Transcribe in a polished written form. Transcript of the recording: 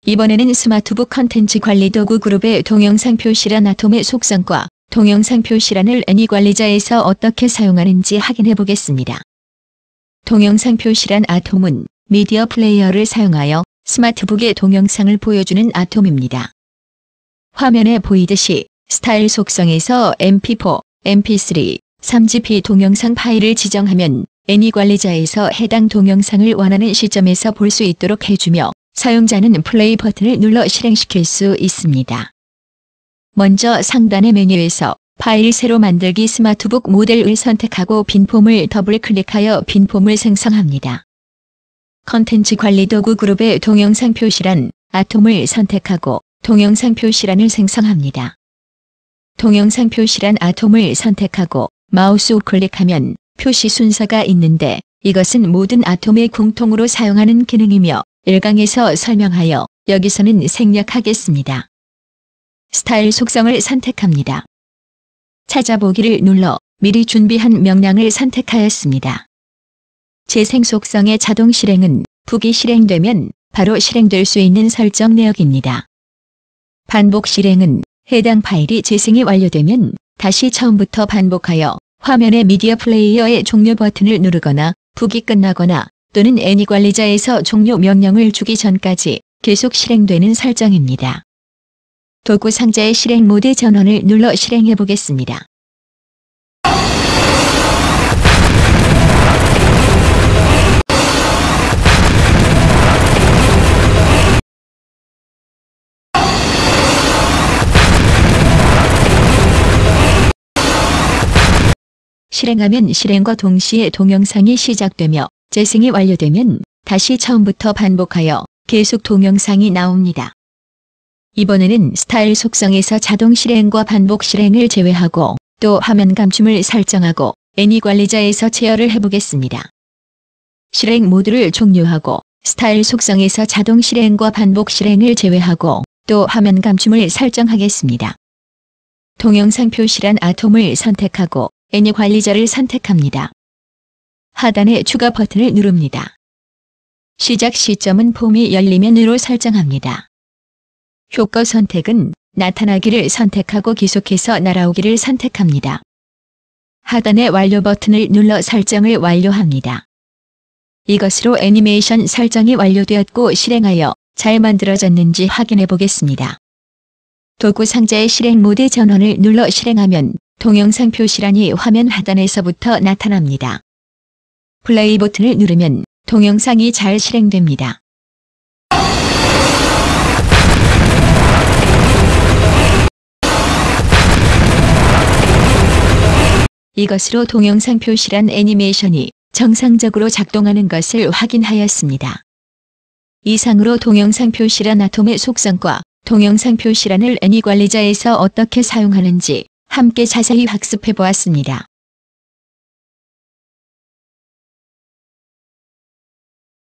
이번에는 스마트북 컨텐츠 관리 도구 그룹의 동영상 표시란 아톰의 속성과 동영상 표시란을 애니관리자에서 어떻게 사용하는지 확인해 보겠습니다. 동영상 표시란 아톰은 미디어 플레이어를 사용하여 스마트북에 동영상을 보여주는 아톰입니다. 화면에 보이듯이 스타일 속성에서 MP4, MP3, 3GP 동영상 파일을 지정하면 애니관리자에서 해당 동영상을 원하는 시점에서 볼 수 있도록 해주며 사용자는 플레이 버튼을 눌러 실행시킬 수 있습니다. 먼저 상단의 메뉴에서 파일 새로 만들기 스마트북 모델을 선택하고 빈 폼을 더블 클릭하여 빈 폼을 생성합니다. 컨텐츠 관리 도구 그룹의 동영상 표시란 아톰을 선택하고 동영상 표시란을 생성합니다. 동영상 표시란 아톰을 선택하고 마우스 우클릭하면 표시 순서가 있는데 이것은 모든 아톰의 공통으로 사용하는 기능이며 1강에서 설명하여 여기서는 생략하겠습니다. 스타일 속성을 선택합니다. 찾아보기를 눌러 미리 준비한 명량을 선택하였습니다. 재생 속성의 자동 실행은 북이 실행되면 바로 실행될 수 있는 설정 내역입니다. 반복 실행은 해당 파일이 재생이 완료되면 다시 처음부터 반복하여 화면의 미디어 플레이어의 종료 버튼을 누르거나 북이 끝나거나 또는 애니관리자에서 종료 명령을 주기 전까지 계속 실행되는 설정입니다. 도구 상자의 실행 모드 전원을 눌러 실행해 보겠습니다. 실행하면 실행과 동시에 동영상이 시작되며 재생이 완료되면 다시 처음부터 반복하여 계속 동영상이 나옵니다. 이번에는 스타일 속성에서 자동 실행과 반복 실행을 제외하고 또 화면 감춤을 설정하고 애니관리자에서 제어를 해보겠습니다. 실행 모드를 종료하고 스타일 속성에서 자동 실행과 반복 실행을 제외하고 또 화면 감춤을 설정하겠습니다. 동영상 표시란 아톰을 선택하고 애니관리자를 선택합니다. 하단의 추가 버튼을 누릅니다. 시작 시점은 폼이 열리면으로 설정합니다. 효과 선택은 나타나기를 선택하고 계속해서 날아오기를 선택합니다. 하단의 완료 버튼을 눌러 설정을 완료합니다. 이것으로 애니메이션 설정이 완료되었고 실행하여 잘 만들어졌는지 확인해 보겠습니다. 도구 상자의 실행 모드 전원을 눌러 실행하면 동영상 표시란이 화면 하단에서부터 나타납니다. 플레이 버튼을 누르면 동영상이 잘 실행됩니다. 이것으로 동영상 표시란 애니메이션이 정상적으로 작동하는 것을 확인하였습니다. 이상으로 동영상 표시란 아톰의 속성과 동영상 표시란을 애니관리자에서 어떻게 사용하는지 함께 자세히 학습해 보았습니다.